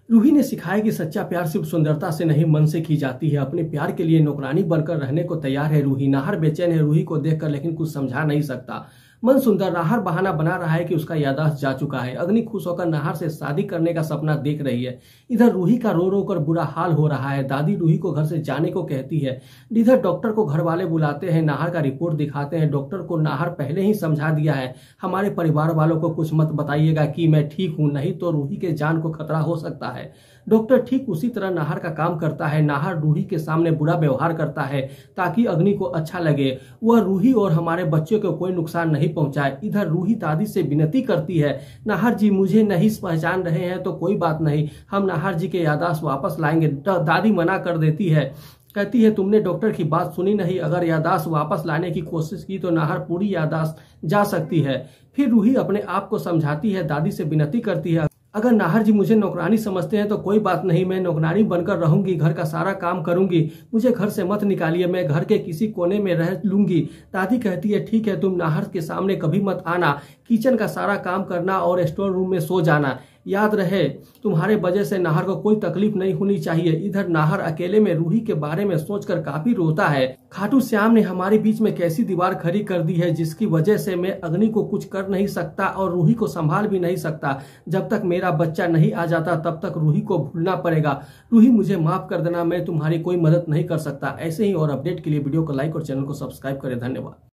रूही ने सिखाया कि सच्चा प्यार सिर्फ सुंदरता से नहीं मन से की जाती है। अपने प्यार के लिए नौकरानी बनकर रहने को तैयार है रूही। नाहर बेचैन है रूही को देखकर, लेकिन कुछ समझा नहीं सकता। मन सुंदर नाहर बहाना बना रहा है कि उसका याददाश्त जा चुका है। अग्नि खुश होकर नाहर से शादी करने का सपना देख रही है। इधर रूही का रो रो कर बुरा हाल हो रहा है। दादी रूही को घर से जाने को कहती है। इधर डॉक्टर को घर वाले बुलाते हैं, नाहर का रिपोर्ट दिखाते हैं। डॉक्टर को नाहर पहले ही समझा दिया है, हमारे परिवार वालों को कुछ मत बताइएगा कि मैं ठीक हूं, नहीं तो रूही के जान को खतरा हो सकता है। डॉक्टर ठीक उसी तरह नाहर का काम करता है। नाहर रूही के सामने बुरा व्यवहार करता है ताकि अग्नि को अच्छा लगे, वह रूही और हमारे बच्चों को कोई नुकसान नहीं पहुंचाए। इधर रूही दादी से विनती करती है, नाहर जी मुझे नहीं पहचान रहे हैं तो कोई बात नहीं, हम नाहर जी के याददाश्त वापस लाएंगे। दादी मना कर देती है, कहती है तुमने डॉक्टर की बात सुनी नहीं, अगर याददाश्त वापस लाने की कोशिश की तो नाहर पूरी याददाश्त जा सकती है। फिर रूही अपने आप को समझाती है, दादी से विनती करती है, अगर नाहर जी मुझे नौकरानी समझते हैं तो कोई बात नहीं, मैं नौकरानी बनकर रहूंगी, घर का सारा काम करूंगी, मुझे घर से मत निकालिए, मैं घर के किसी कोने में रह लूंगी। दादी कहती है ठीक है, तुम नाहर के सामने कभी मत आना, किचन का सारा काम करना और स्टोर रूम में सो जाना, याद रहे तुम्हारे वजह से नाहर को कोई तकलीफ नहीं होनी चाहिए। इधर नाहर अकेले में रूही के बारे में सोचकर काफी रोता है। खाटू श्याम ने हमारे बीच में कैसी दीवार खड़ी कर दी है, जिसकी वजह से मैं अग्नि को कुछ कर नहीं सकता और रूही को संभाल भी नहीं सकता। जब तक मेरा बच्चा नहीं आ जाता तब तक रूही को भूलना पड़ेगा। रूही मुझे माफ कर देना, मैं तुम्हारी कोई मदद नहीं कर सकता। ऐसे ही और अपडेट के लिए वीडियो को लाइक और चैनल को सब्सक्राइब करें। धन्यवाद।